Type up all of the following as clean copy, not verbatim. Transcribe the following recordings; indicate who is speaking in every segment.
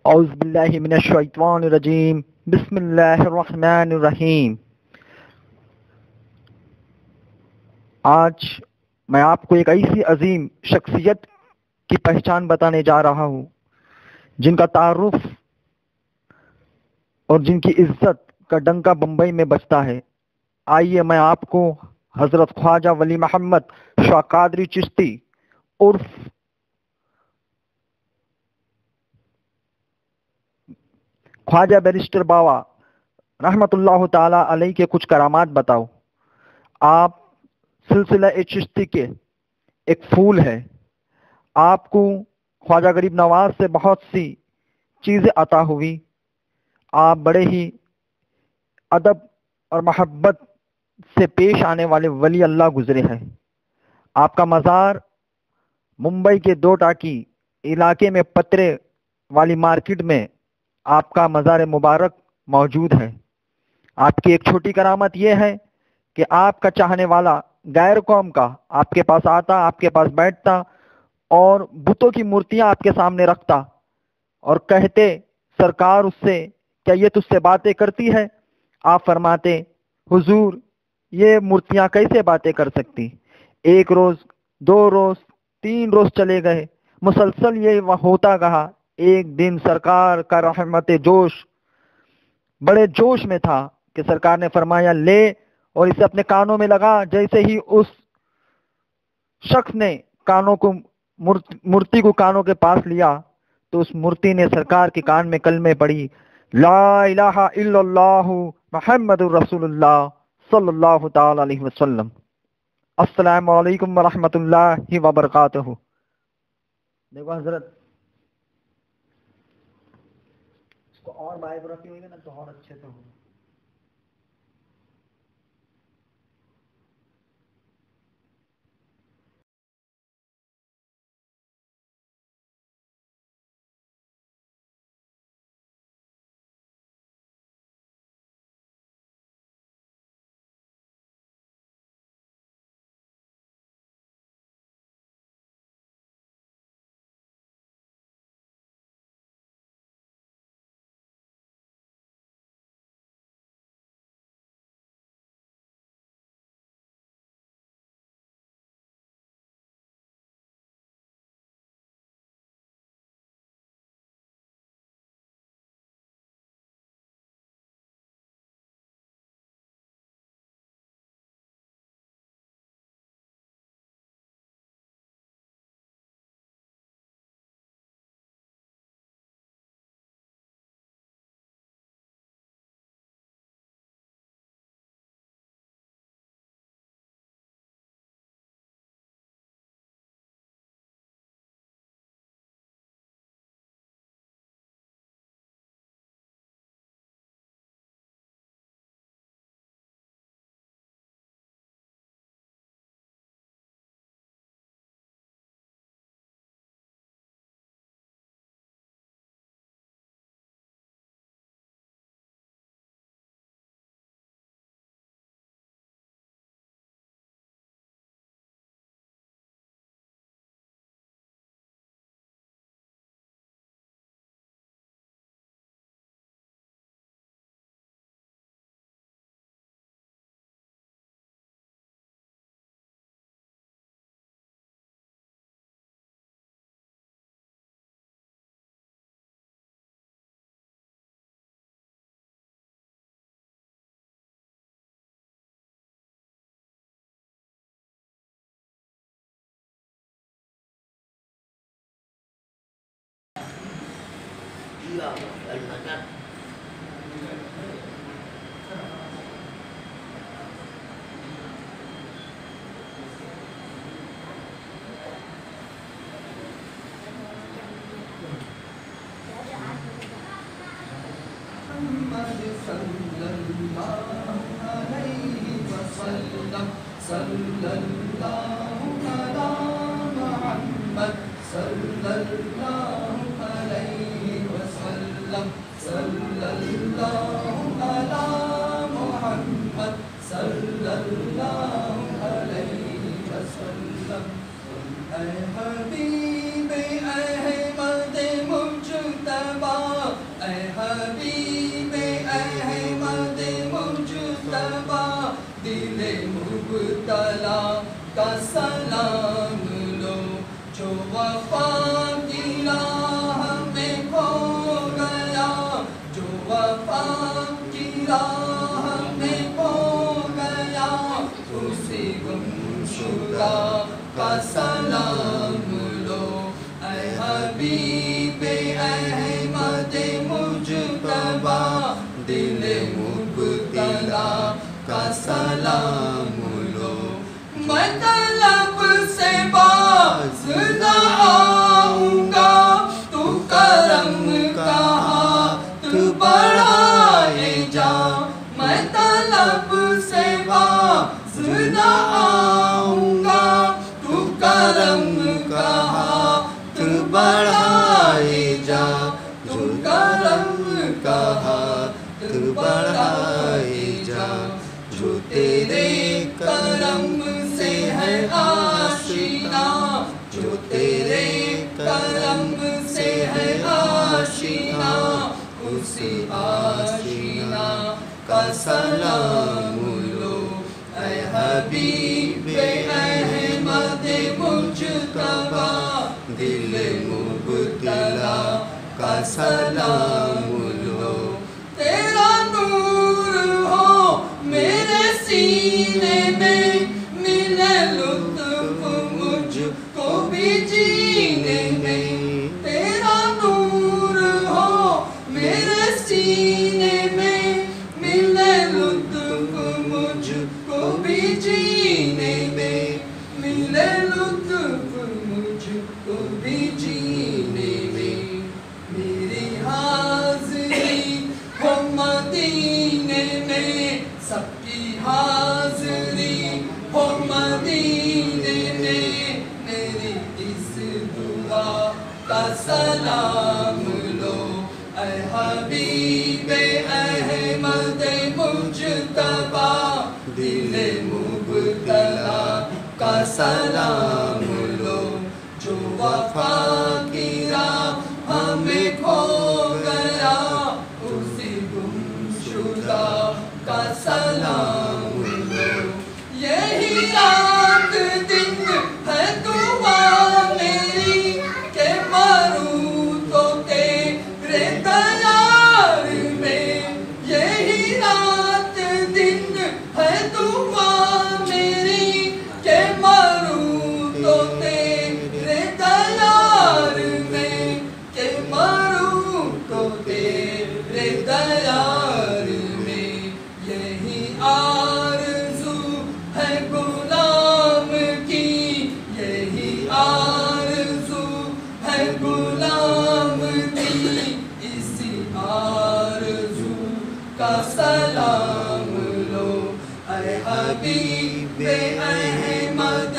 Speaker 1: औज़ुबिल्लाहि मिनश्शैतानिर्रजीम बिस्मिल्लाहिर्रहमानिर्रहीम। आज मैं आपको एक ऐसी अजीम शख्सियत की पहचान बताने जा रहा हूँ जिनका तारुफ और जिनकी इज्जत का डंका बम्बई में बजता है। आइए मैं आपको हजरत ख्वाजा वली मोहम्मद शाह कादरी चिश्ती उर्फ ख्वाजा बैरिस्टर बावा रहमतुल्लाह ताला अलैहि के कुछ करामात बताओ। आप सिलसिला ए चिश्ती के एक फूल है। आपको ख्वाजा गरीब नवाज से बहुत सी चीज़ें अता हुई। आप बड़े ही अदब और मोहब्बत से पेश आने वाले वली अल्लाह गुजरे हैं। आपका मज़ार मुंबई के दो टाकी इलाके में पतरे वाली मार्केट में आपका मज़ार मुबारक मौजूद है। आपकी एक छोटी करामत यह है कि आपका चाहने वाला गैर कौम का आपके पास आता, आपके पास बैठता और बुतों की मूर्तियां आपके सामने रखता और कहते, सरकार उससे क्या ये तुझसे बातें करती है? आप फरमाते, हुजूर ये मूर्तियां कैसे बातें कर सकती? एक रोज, दो रोज, तीन रोज चले गए, मुसलसल ये होता रहा। एक दिन सरकार का रहमत जोश बड़े जोश में था कि सरकार ने फरमाया, ले और इसे अपने कानों में लगा। जैसे ही उस शख्स ने कानों को मूर्ति को कानों के पास लिया तो उस मूर्ति ने सरकार के कान में कलमे पड़ी, ला इलाहा इल्लल्लाहु मुहम्मदुर रसूलुल्लाह सल्लल्लाहु ताला अलैहि वसल्लम। अस्सलामु अलैकुम व रहमतुल्लाहि व बरकातहू। देखो हजरत, इसको और बायोग्राफी होगी ना तो और अच्छे से होगा।
Speaker 2: हबीब अहमद मुज्तबा हबीबे अहमद मुजतबा दिल मुब्तला का सलाम लो। मतलब से बाज न आऊंगा तू करम का हाथ बढ़ाए जा। मतलब से बाज न आऊंगा तू करम का हाथ बढ़ाए जा। जो करम का हाथ बढ़ाए जा। जो तेरे करम से है आशीना। जो तेरे करम से है आशीना। उस आशीना का सलाम लो। ऐ हबीबे अहमद मुजतबा दिल मुब्तला का सलाम लो। तेरा नूर हो मेरे सीने में मिले लुत्फ मुझको भी जीने में। तेरा नूर हो मेरे सीने में मिले लुत्फ मुझको भी जीने में। मिले लुत्फ मुझको भी जीने में। मेरी हाज़िरी हो मदीने में। सबकी हाज़िरी हो मदीने में। मेरी इस दुआ का सलाम लो। ऐ हबीबे अहमद मुजतबा दिल मुब्तला का सलाम लो। जो वफा की राह हमें खो गया उसी गुमशुदा का सलाम लो। यही रात दिन है दुआ मेरी के मरूं तो तेरे दयार में। यही रात दिन है दुआ मेरी के मरूं तो तेरे दयार में। के मरूं तो तेरे दयार में। यही आरज़ू है गुलाम की। यही आरज़ू है गुलाम की। इसी आरज़ू का सलाम लो। ऐ हबीबे अहमद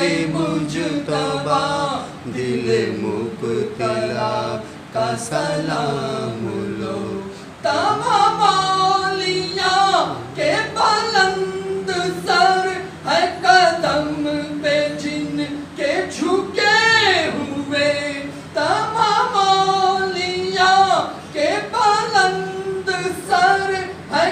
Speaker 2: मुजतबा दिल मुब्तला का सलाम लो। तमाम औलिया के बुलंद सर है कदम पे जिनके झुके हुए। तमाम औलिया के बुलंद सर है।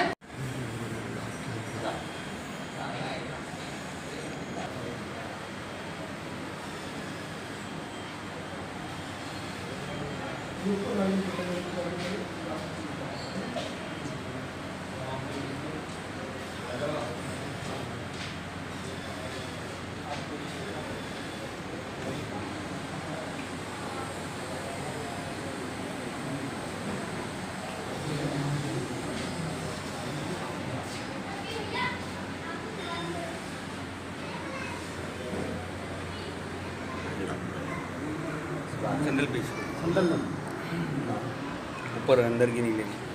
Speaker 3: सैंडल पीस ऊपर अंदर की नहीं लेनी।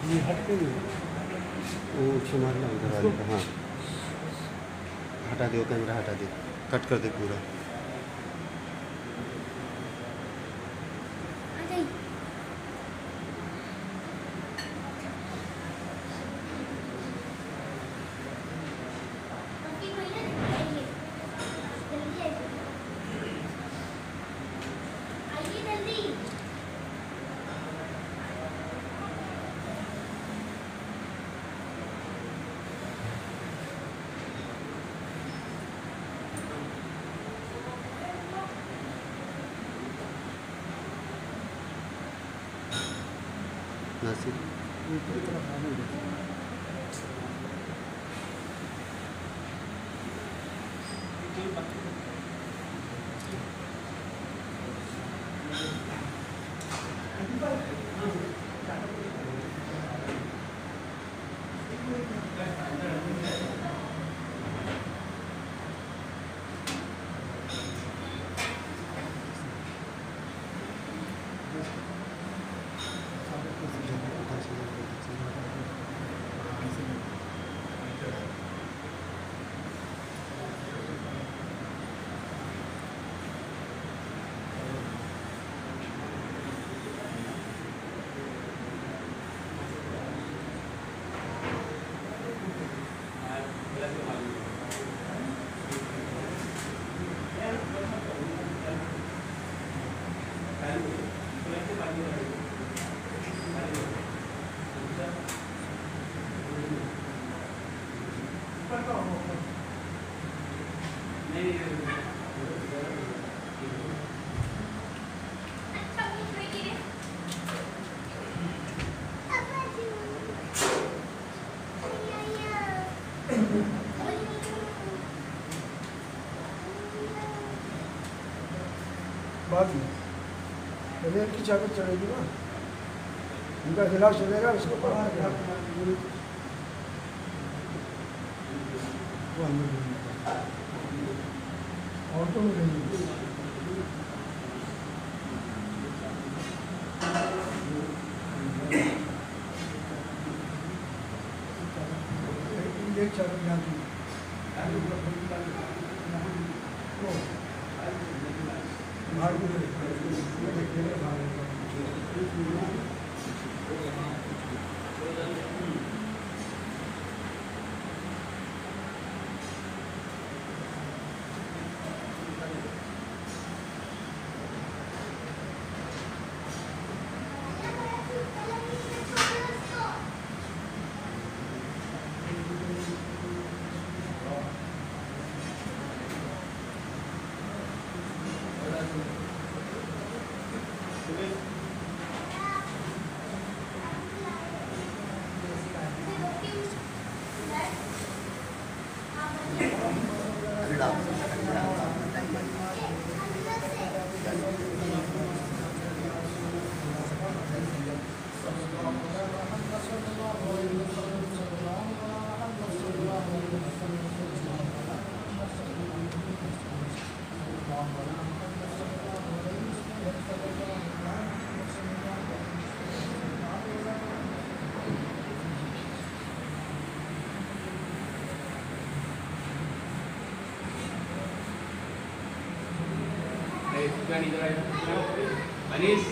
Speaker 4: ये हट के नहीं
Speaker 2: वो उछे मारना उधर वाले का। हाँ हटा दे, वो कैमरा हटा दे, कट कर दे पूरा। नासिर
Speaker 4: ऊपर की तरफ आने दो। बाद में रेल की चाबी चढ़ेगी ना, उनका खिलाफ चलेगा, उसको पढ़ा ऑटो में रहेंगे। एक चाबी यहाँ की
Speaker 3: अनीस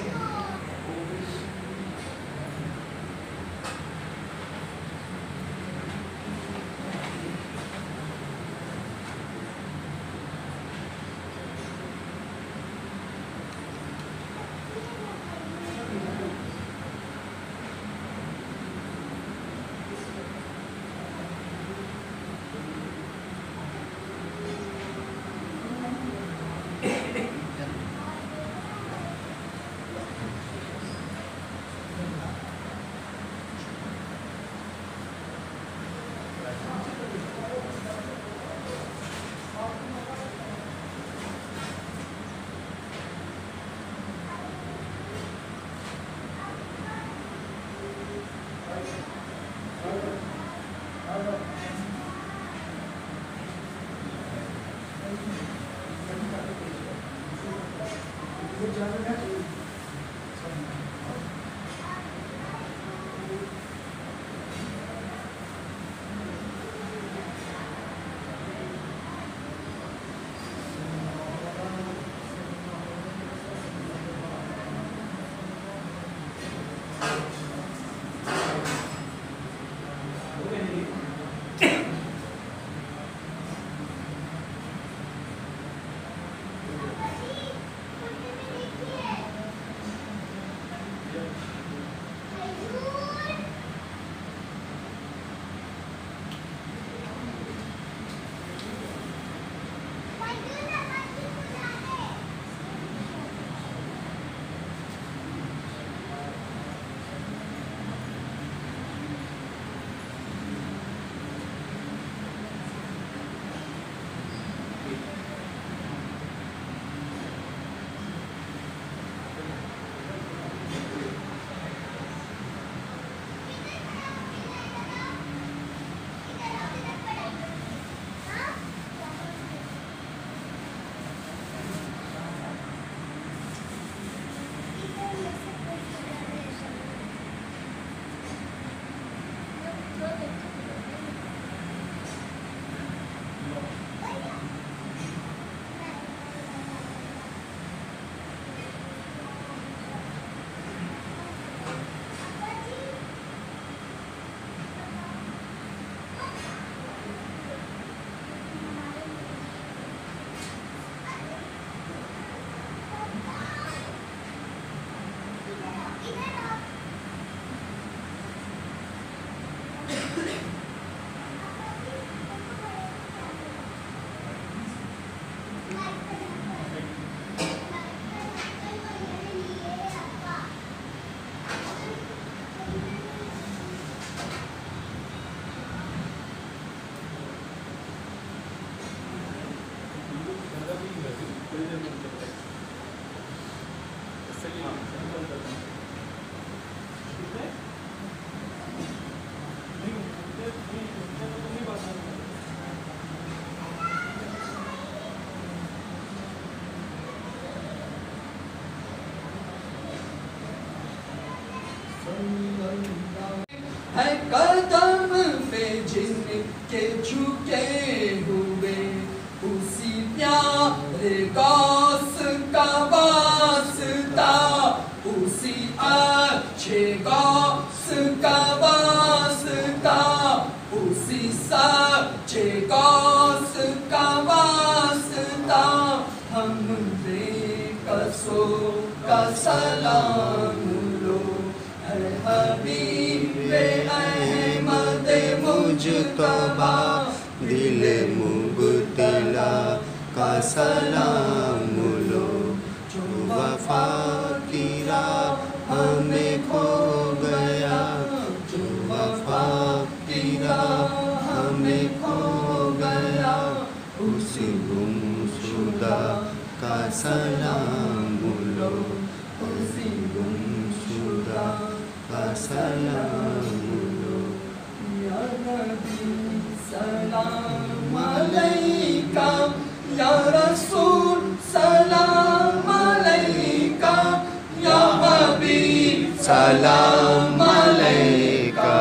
Speaker 5: के हुए उसी प्यारे गौस का वास्ता, उसी अच्छे गौस का वास्ता, उसी सच्चे गौस का वास्ता। हमरे कसो का सलाम लो है हबीबे अहमद मुजतबा,
Speaker 2: दिल मुबतला का सलाम लो। जो वफा की राह हमें खो गया, जो वफा की राह हमें खो गया, उस गुमशुदा का सलाम लो, उसी गुमशुदा का सलाम लो।
Speaker 5: या नबी सलाम अलैका, या रसूल सलाम अलैका, या हबीब
Speaker 2: सलाम अलैका,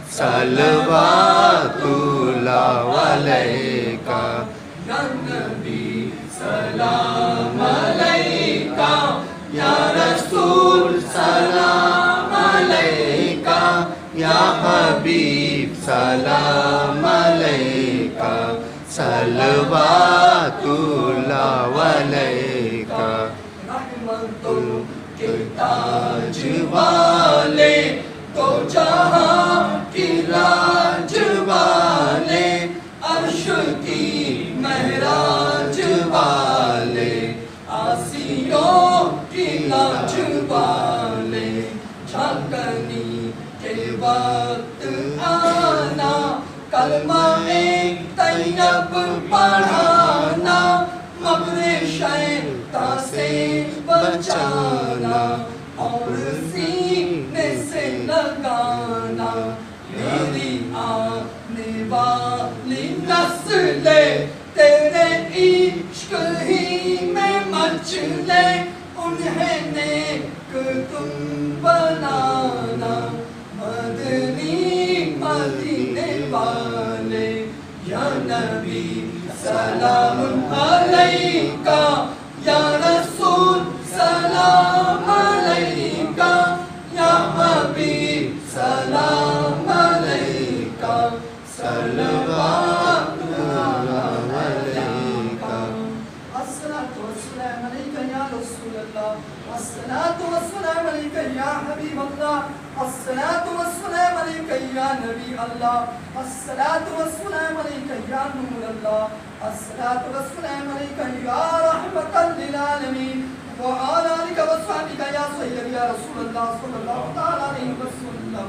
Speaker 2: सलवातुल्लाह अलैका।
Speaker 5: या नबी सलाम अलैका, या रसूल
Speaker 2: सलाम अलैका, या हबीब सलाम अलैका, सलवातुल्लाह अलैका।
Speaker 5: रहमतुल के ताज वाले, तो जहां की राज वाले, अर्श की महराज वाले, आसियों की लाज वाले। झांकनी के वक्त आना, कलमा तैयब पढ़ाना, मगरे शैतान से बचाना, और सीने से लगाना। मेरी आने वाली नस्ले तेरे इश्क ही में मचले, उन्हें नेक तुम बनाना। मदनी मदीने वाले, या नबी सलाम अलैका, या रसूल सलाम अलैका, या हबीब सलाम अलैका, सलवातुल्लाह अलैका। अस्सलातु वस्सलाम अलैका या रसूल अल्लाह, अस्सलातु वस्सलाम अलैका या हबीब अल्लाह, अस्सलातु वस्सलाम अलैका या नबी अल्लाह, अस्सलातु वस्सलाम अलैका या नूर अल्लाह, अस्सलातु वस्सलाम अलैका या रहमतल लिल आलमीन, व अला आलिका व सहबिका या सय्यद या रसूल अल्लाह सल्लल्लाहु तआला अलैहि वसल्लम।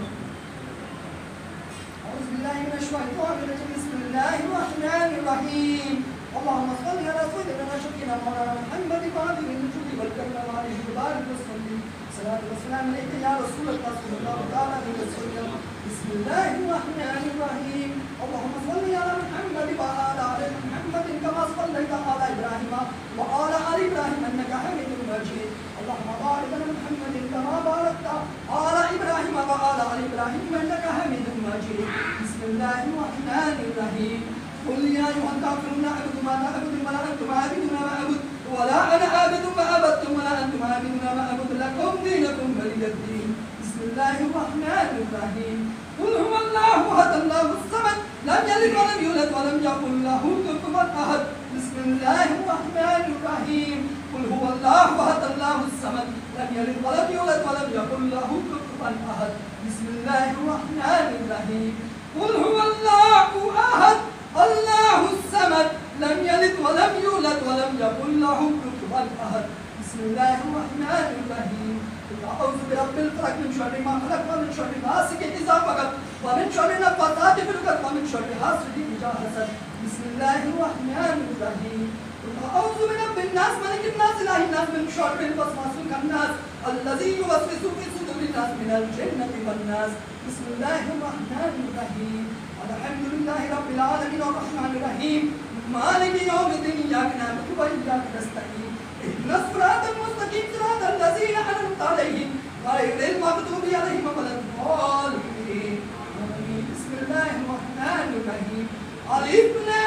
Speaker 5: औज़ु बिल्लाहि मिनश शैतानिर रजीम, बिस्मिल्लाहिर रहमानिर रहीम। اللهم صل على سيدنا شفينا مولانا محمد وعلى الجود والكرم وعلى الجبال والسلم. صلاة والسلام عليك يا رسول الله صلى الله عليه وسلم. بسم الله الرحمن الرحيم. اللهم صل على محمد وعلى آل محمد كما صليت على إبراهيم وعلى آل إبراهيم إنك حميد مجيد. اللهم بارك على محمد كما باركت على إبراهيم وعلى آل إبراهيم إنك حميد مجيد. بسم الله الرحمن الرحيم. قل يا أيها الكافرون أعبد ما لا أعبد ولا أنتم عابدون ما أعبد ولا أنا عابد ما عبدتم ولا أنتم عابدون ما أعبد لكم دينكم ولي الدين. بسم الله الرحمن الرحيم. قل هو الله أحد الله الصمد لم يلد ولم يولد ولم يكن له كفوا أحد. بسم الله الرحمن الرحيم. قل هو الله أحد الله الصمد لم يلد ولم يولد ولم يكن له كفوا أحد. بسم الله الرحمن الرحيم. قل هو الله أحد الله الصمد لم يلد ولم يولد ولم يكن له كفوا أحد. بسم الله الرحمن الرحيم. أعوذ برب الفلق من شر ما خلق ومن شر غاسق إذا وقب ومن شر النفاثات في العقد ومن شر حاسد إذا حسد. بسم الله الرحمن الرحيم. أعوذ برب الناس ملك الناس إله الناس من شر الوسواس الخناس الذي يوسوس في صدور الناس من الجنة والناس. بسم الله الرحمن الرحيم. الحمد لله رب العالمين الرحمن الرحيم مالك يوم الدين إياك نعبد وإياك نستعين اهدنا الصراط المستقيم صراط الذين أنعمت عليهم غير المغضوب عليهم ولا الضالين. بسم الله الرحمن الرحيم. ألف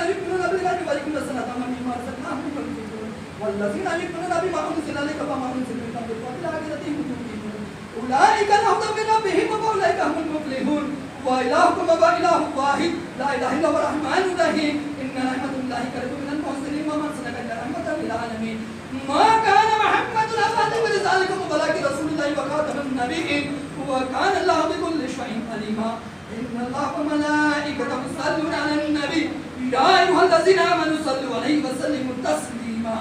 Speaker 5: युमिनूना बिल्लाहि व युक़ीमूना स-लाता व मिम्मा रज़क़नाहुम यunfiqून वल्लज़ीना युमिनूना बिमा उनज़िला इलैका व मा उनज़िला मिन क़ब्लिक व बिल आखिरति हुम युक़ीनून उलाइका लहुम मिन रब्बिहिम व उलाइका हुमुल मुफ़्लिहून व इलाहुकुम व इलाहुन वाहिद ला इलाहा इल्ला हुवा अर्रहमानुर रहीम इन्ना रहमतुल्लाहि क़रीबun मिनल मुहसिनीन व मा अरसलनाका इल्ला रहमतल लिल आलमीन मा कान मुहम्मदुन अबा अहद मिन ज़ालिकुम वलाकिन रसूलुल्लाहि व ख़ातमुन नबिय्यीन व कान अल्लाहु बिकुल्लि शैइन अलीमा इन्ना अल्लाहा व मलाइकतहु युसल्लूना अलन नबी या अय्युहल्लज़ीना आमनू सल्लू अलैहि व सल्लिमू तस्लीमा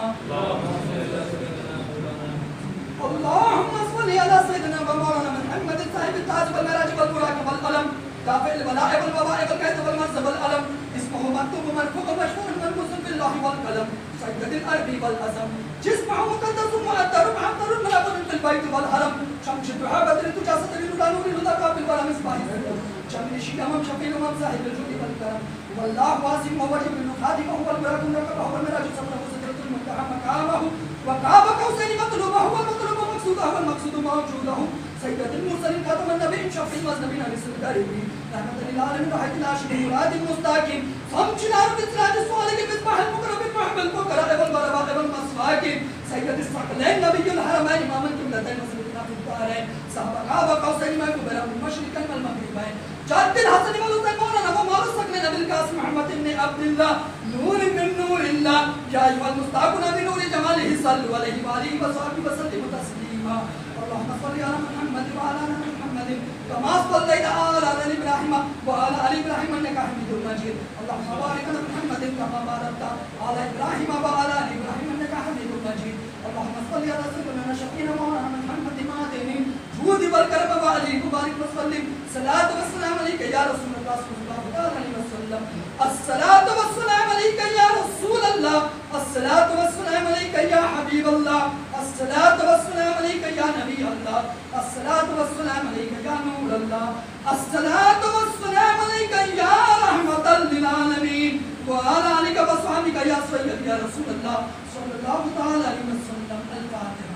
Speaker 5: अल्लाहुम्मा सल्लि अला सय्यिदिना व मौलाना मुहम्मद साहिब ताज वल मराज वल बुराक वल अलम काफिल वलाए वल वबाए वल कहत वल मर्ज़ वल अलम इसमुहु मक्तूब मरफूअ मशहूर मनक़ूस बिल्लाहि वल कलम सय्यदुल अरबी वल अज़म जिस्मुहु मुक़द्दस मुअत्तर मुअत्तर मुनव्वर फिल बैत वल हरम शम्स दुहा बद्र तुजा सतरी नूर हुदा काबिल वल मिसबाह जमील शियाम शफील उमम साहिब जुदी वल करम वल्लाहु वासिम व वजह खादिम वल बुराक नकबह वल मराज सफर सिदरतुल मुंतहा मकामहु व काब कौसैन मतलूबहु वल मतलूब मक़सूदहु वल मक़सूद मौजूदहु सय्यदुल मुरसलीन खातमुन नबिय्यीन शफील मज़नबीन रसूल करीम रहमतुल लिल आलमीन रहमतुल आशिकीन मुरादिल मुस्ताकिम समचिनार बिस्राज स्वालिक मिसबाह मुकरम महबल फकरा वल बरबा वल मसवाकिन सय्यदुल सकलैन नबियुल हरमैन इमामुल क़िबलतैन वसल्लल्लाहु अलैहि वसल्लम साहब काब कौसैन मक़बरा मशरिकन वल मग़रिबैन जातिल हसन वल हुसैन मौलाना व मौला सकलैन अबिल कासिम अहमद इब्न अब्दुल्लाह नूर मिन नूरिल्लाह या अय्युहल मुस्ताक़ूना बि नूरि जमालिहि सल्लु अलैहि व आलिहि व सहबिहि व सल्लिमू तस्लीमा अल्लाहुम्मा सल्लि अला मुहम्मद व अला आलि मुहम्मद कमा सल्लैता अला इब्राहीम व अला आलि इब्राहीम इन्नका हमीदुम मजीद अल्लाहुम्मा बारिक अला मुहम्मद कमा बारकता अला इब्राहीम व अला आलि इब्राहीम इन्नका हमीदुम मजीद अल्लाहुम्मा सल्लि अला सय्यिदिना शफीना मौलाना मुहम्मद मादिनी जूद वल करम व अलैहि मुबारक व सल्लिम सलात व सलाम अलैका या रसूलल्लाह सल्लल्लाहु अलैहि वसल्लम अस्सलातु व सलाम अलैका या रसूलल्लाह अस्सलातु व सलाम अलैका या हबीबल्लाह अस्सलातु व सलाम अलैका या नबी अल्लाह अस्सलातु व सलाम अलैका या नूर अल्लाह अस्सलातु व सलाम अलैका या रहमतल लिल आलमीन व अला आलिका व सहाबिका या सय्यद या रसूलल्लाह सल्लल्लाहु तआला अलैहि वसल्लम अल-फातिहा।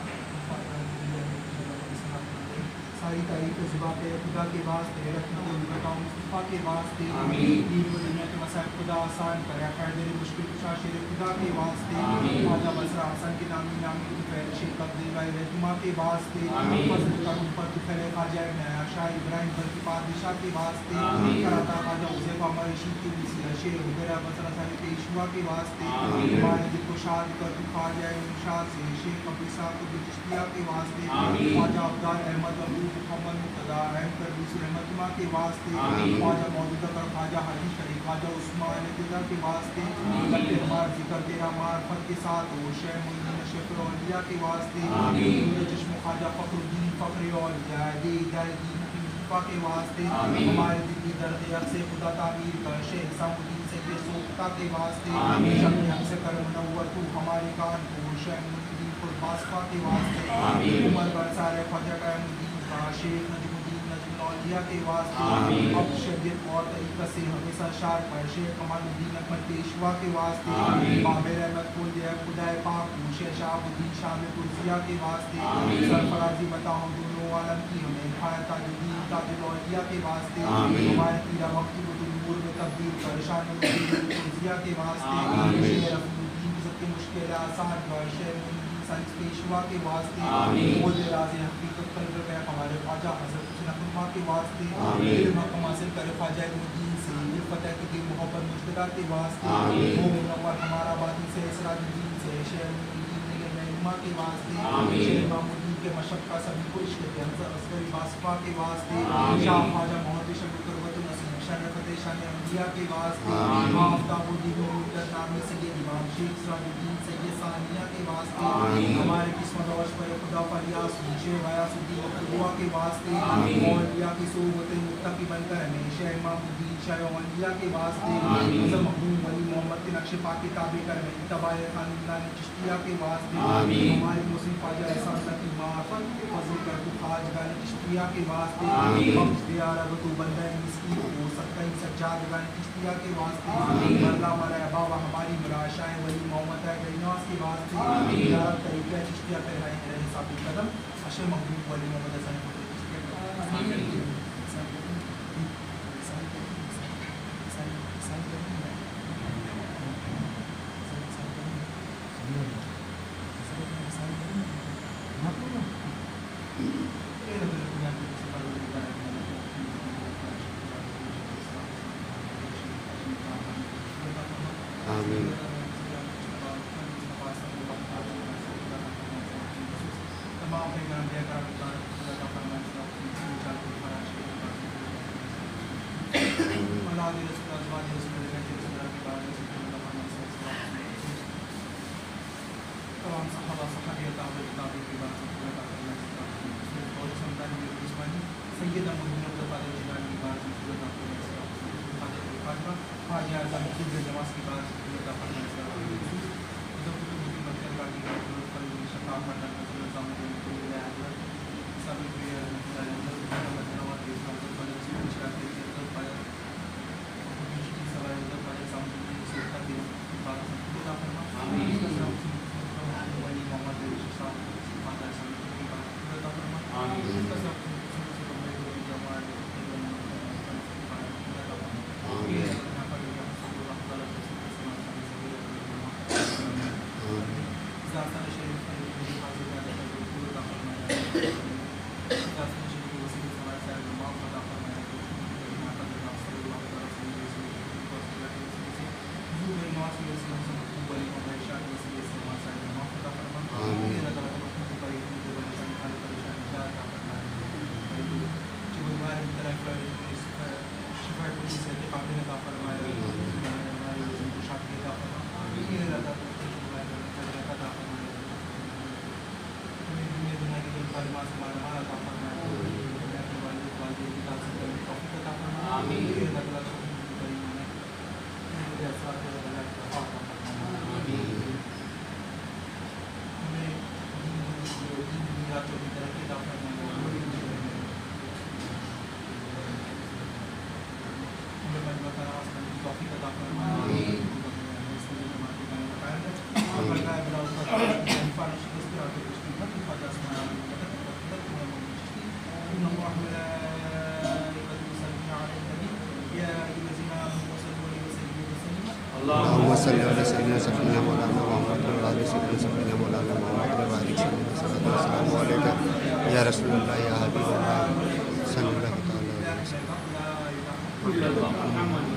Speaker 6: सारी तारीफ़ ज़ुबान पे खुदा के वास्ते रहमत व बरकत मुस्तफ़ा के वास्ते दीन व दुनिया के मसाइल खुदा आसान करे खैर मेरे मुश्किल कुशा शेर खुदा के वास्ते ख्वाजा बसरा हसन के नामी नामी फैल शेख अब्दुल्लाह रहमा के वास्ते फजल करम पर फैल ख्वाजा नया शाह इब्राहिम पर की पादशाह के वास्ते कराता ख्वाजा उज़ैफा मरशीद के वसीला शेख हुदैरा बसरा साहिब पेशवा के वास्ते हमारे दिल को शाद कर ख्वाजा शाह से शेख अब्दुल साहब को चिश्तिया के वास्ते ख्वाजा अब्दाल अहमद मोहम्मद मुक़्तदा रहम कर दूसरे रहमतुल्लाह के वास्ते ख्वाजा मौजूदा कर ख्वाजा हाजी शरीफ ख्वाजा उस्मान इब्तिदा के वास्ते करते हमारा जिक्र तेरा मार्फत के साथ वो शेख मुईनुद्दीन शेख औलिया के वास्ते चश्म ख्वाजा फखरुद्दीन फखरे औलिया दे हिदायती मुस्तफ़ा के वास्ते हमारे दिल की दर्द से खुदा तामीर कर शेख सामुद्दीन से बेसोख्ता के वास्ते शब हमसे कर मुनव्वर तू हमारे कान को शेख मुईनुद्दीन खुरबासफा के वास्ते उमर बरसारे ख्वाजा कायमुद्दीन शेख नजमुद्दीन नजमुल औलिया के वास्ते अब शरीयत और तरीक़ा से हमेशा शार पर शेख कमालुद्दीन अकमल पेशवा के वास्ते बाबे रहमत कुल दिया खुदाए पाक शेख शहाबुद्दीन शाह कुर्सिया के वास्ते सरफराजी बताओ दोनों आलम की हमें खाया ताजुद्दीन ताजुल औलिया के वास्ते हमारे पीरा वक्ती को नूर में तब्दील कर शानुद्दीन कुर्सिया के वास्ते शेख रफीउद्दीन की सबकी मुश्किल आसान कर शेख साइंस पेशवा के वास्ते मोद राज़े हकीकत कर गए हमारे ख्वाजा हज़रत हुसैन अहमद के वास्ते इल्म हक़ हासिल करे ख्वाजा इल्मुद्दीन से इल्फ़त की मोहब्बत मुश्तदा के वास्ते वो मुनव्वर हमारा बाती से सिराजुद्दीन से शेख मुईनुद्दीन रहमा के वास्ते शेख मामुद्दीन के मशक्क़ा सभी को इश्क़ के हमज़ा अस्करी बासफा के वास्ते शाह ख्वाजा मोहद्दिस शबीकुर्रतुल नसीब शरफ़त शान अंबिया के वास्ते आफ्ताबुद्दीन मुद्दत नामी सैयद इमाम शेख सिराजुद्दीन सैयद सानिया के वास्ते हमारे किस्मत और पर खुदा फरियास शेख गयासुद्दीन अब्दुल्ला के वास्ते औलिया की सोबत मुत्तकी बनकर हमेशा इमामुद्दीन शाह औलिया के वास्ते हज़रत महबूब वली मोहम्मद के नक्शे पाक के ताबे कर में तबाय खानदान चिश्तिया के वास्ते हमारे मुस्लिम ख्वाजा एहसान की मार्फत फजल कर तू खाजगान चिश्तिया के वास्ते बख्श दिया रब तू बंदा मिस्कीन हो सकता है सज्जाद गान चिश्तिया के वास्ते अल्लाह हमारा बाबा हमारी मुराशाए वली मोहम्मद गैनास के वास्ते या तरीक़ा चिश्तिया पे है साबित कदम अशर महबूब वली मोहम्मद हसन
Speaker 2: आमीन। अल्लाहुम्मा सल्ली अला सय्यिदना सफ़ीना मौलाना मुहम्मद व अला सय्यिदना सफ़ीना मौलाना मुहम्मद व बारिक सल्लल्लाहु अलैहि या रसूलल्लाह या हबीबल्लाह सल्लल्लाहु अलैहि वसल्लम।